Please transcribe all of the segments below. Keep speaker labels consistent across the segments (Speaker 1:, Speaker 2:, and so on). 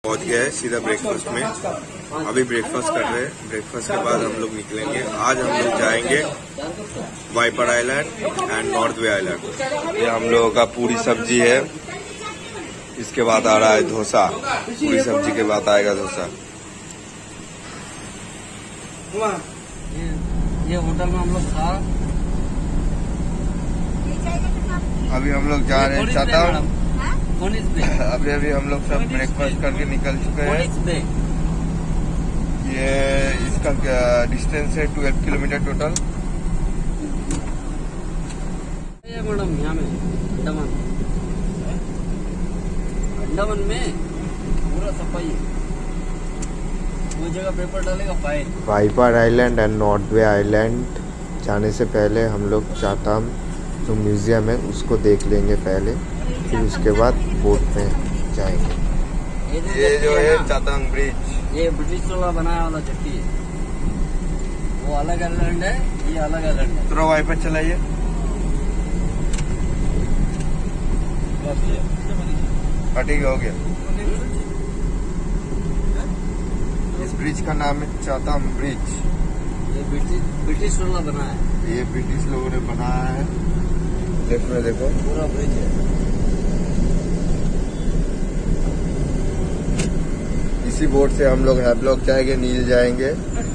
Speaker 1: पहुंच गया है सीधा ब्रेकफास्ट में। अभी ब्रेकफास्ट कर रहे हैं। ब्रेकफास्ट के बाद हम लोग निकलेंगे। आज हम लोग जाएंगे Viper Island and North Way Island. ये हम लोगों का पूरी सब्जी है। इसके बाद आ रहा है डोसा। पूरी सब्जी के बाद आएगा डोसा।
Speaker 2: ये होटल में हम लोग था।
Speaker 1: अभी हम लोग जा रहे हैं चाहता अभी हम लोग सब ब्रेकफास्ट करके निकल चुके हैं। ये इसका डिस्टेंस है 12 किलोमीटर टोटल।
Speaker 2: मैडम यहाँ में अंडमान में पूरा सफाई वो जगह पेपर डालेगा fine.
Speaker 1: Viper Island and North Way Island जाने से पहले हम लोग चाहताम जो म्यूजियम है उसको देख लेंगे पहले, फिर उसके बाद बोट में जाएंगे। ये जो है चातंग ब्रिज,
Speaker 2: ये ब्रिटिश वाला बनाया वाला चट्टी है। वो अलग आइलैंड है, ये अलग आइलैंड है।
Speaker 1: थोड़ा वाइपर चलाइए। ठीक हो गया। इस ब्रिज का नाम है चातंग ब्रिज।
Speaker 2: ये ब्रिटिश वाला बनाया है।
Speaker 1: ये ब्रिटिश लोगों ने बनाया है। लेफ्ट में देखो
Speaker 2: पूरा ब्रिज है।
Speaker 1: इसी बोट से हम लोग हैवलॉक जाएंगे, नील जाएंगे।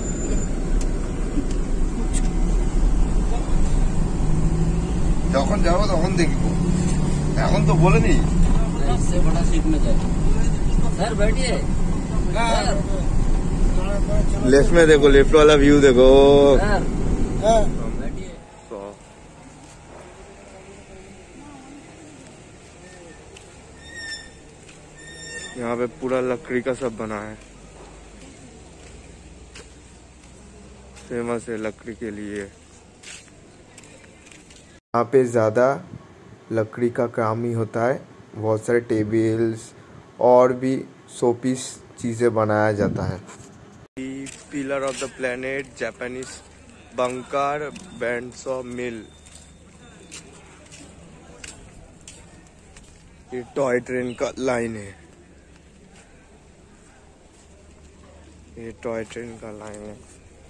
Speaker 1: যখন যাবো তখন দেখবো, এখন তো বলে নি।
Speaker 2: इससे बड़ा सीट में जाए। सर बैठिए।
Speaker 1: लेफ्ट में देखो, लेफ्ट वाला व्यू देखो।
Speaker 2: बैठिए।
Speaker 1: यहाँ पे पूरा लकड़ी का सब बना है। फेमस है लकड़ी के लिए। यहाँ पे ज्यादा लकड़ी का काम ही होता है। बहुत सारे टेबल्स और भी शोपीस चीजें बनाया जाता है। Pillar of the planet Japanese bunker bands of mill. ये टॉय ट्रेन का लाइन है। ये टॉय ट्रेन का लाइन है।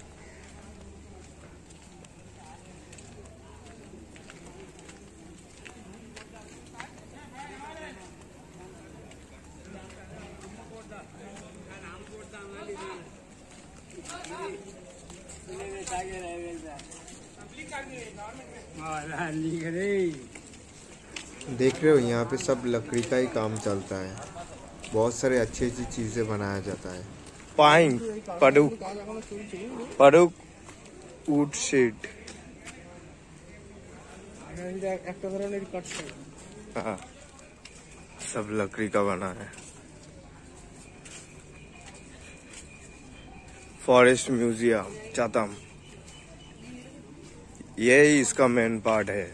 Speaker 1: देख रहे हो यहाँ पे सब लकड़ी का ही काम चलता है। बहुत सारे अच्छी अच्छी चीजें बनाया जाता है। Pine padauk wood sheet. हाँ, सब लकड़ी का बना है। फॉरेस्ट म्यूजियम चातम, यही इसका मेन पार्ट है।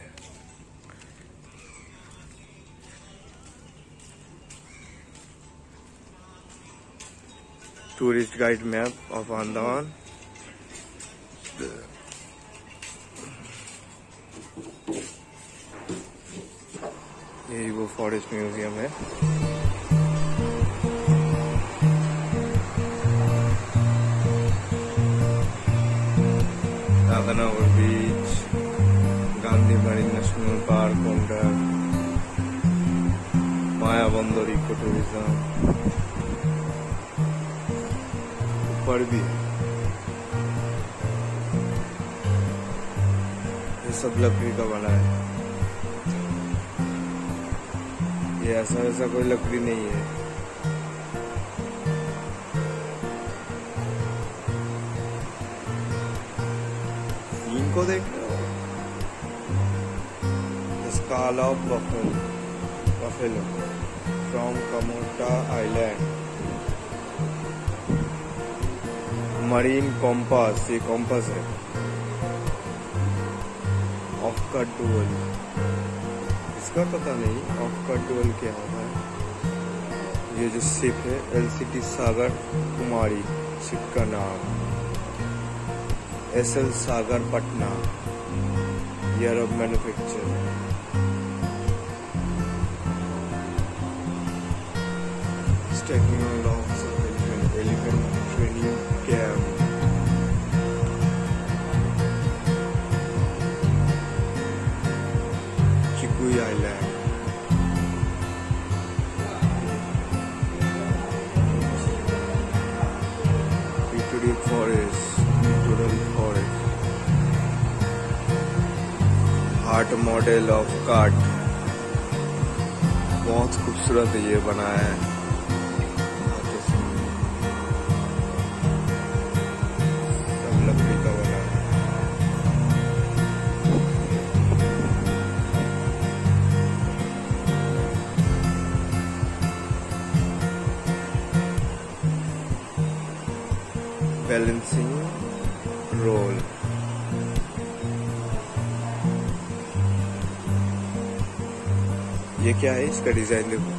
Speaker 1: Tourist guide map of Andaman. यही वो फॉरेस्ट म्यूजियम है। Radhanagar beach, Gandhi marine national park, कोंडा, मायाबंदर इको टूरिज्म ऊपर भी है। ये सब लकड़ी का बना है। ये ऐसा वैसा कोई लकड़ी नहीं है। इनको देख रहे हो, skull of buffalo from Kamorta island. Marine compass, ये कॉम्पास है। ऑफ का डुअल, इसका पता नहीं ऑफ का डुअल क्या होता है। ये जो शिप है LCT सागर कुमारी, शिप का नाम SL Sagar Patna, year of manufacture. technologs of elephant training camp. Chikui Island. Victoria Forest, Littoral Forest. Heart model of cart. बहुत खूबसूरत ये बनाया है। सब लकड़ी का बना है। Balancing roll. ये क्या है? इसका डिजाइन देखो।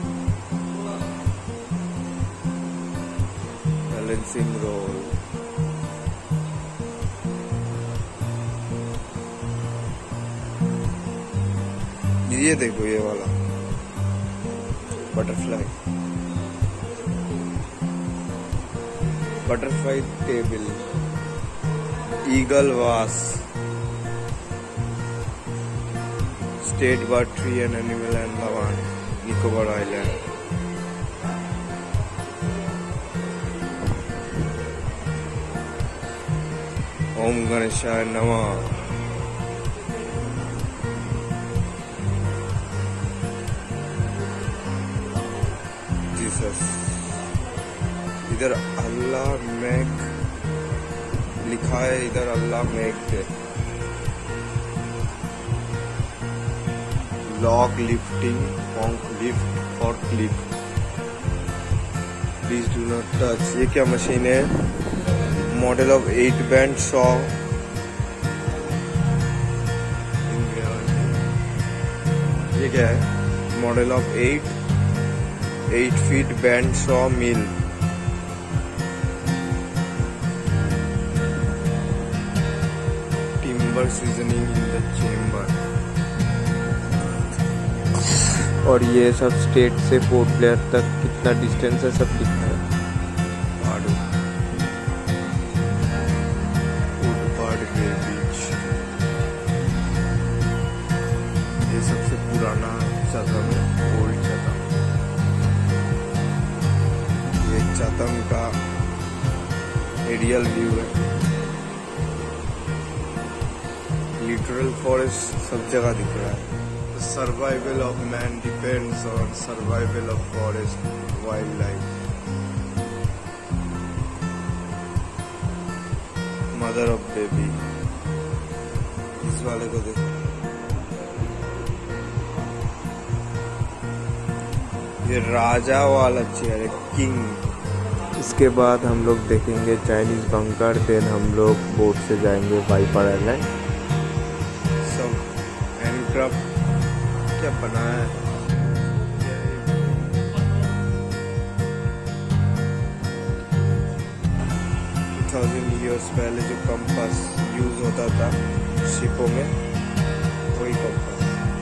Speaker 1: Balancing roll. ये देखो ये वाला butterfly. Butterfly table. Eagle vase. State bird, tree and animal and Lawan, Nicobar Island. Om Ganeshaya Namah. Jesus. इधर अल्लाह मेक लिखा है, इधर अल्लाह मेक है। Log lifting, conch lift, fork lift. Please do not touch. ये क्या मशीन है? Model of 8 band saw. ये क्या है? Model of 8 feet band saw mill. Timber seasoning in the chamber. और ये सब स्टेट से पोर्ट ब्लेयर तक कितना डिस्टेंस है सब लिखा है। बीच ये सबसे पुराना चतम है, ओल्ड चतम। ये चतम का एरियल व्यू है। लिटरल फॉरेस्ट सब जगह दिख रहा है। Survival of man depends on survival of forest wildlife. Mother of baby. इस वाले को देखो। ये राजा वाला चेयर है, किंग। इसके बाद हम लोग देखेंगे चाइनीज बंकर, देन हम लोग बोट से जाएंगे वाइपर आइलैंड। सब हैंडक्राफ्ट क्या बनाया है। 2000 years पहले जो कंपास यूज होता था शिपों में, वही कंपास।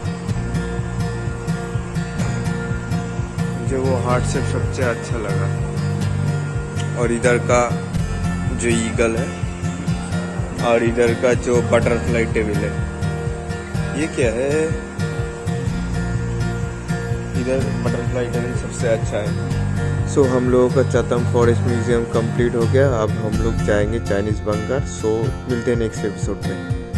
Speaker 1: मुझे वो हार्ट से सबसे अच्छा लगा। और इधर का जो ईगल है और इधर का जो बटरफ्लाई टेबल है, ये क्या है? इधर बटरफ्लाई टेबल सबसे अच्छा है। सो हम लोगों का चतम फॉरेस्ट म्यूजियम कंप्लीट हो गया। अब हम लोग जाएंगे चाइनीज बंकर। सो मिलते हैं नेक्स्ट एपिसोड में।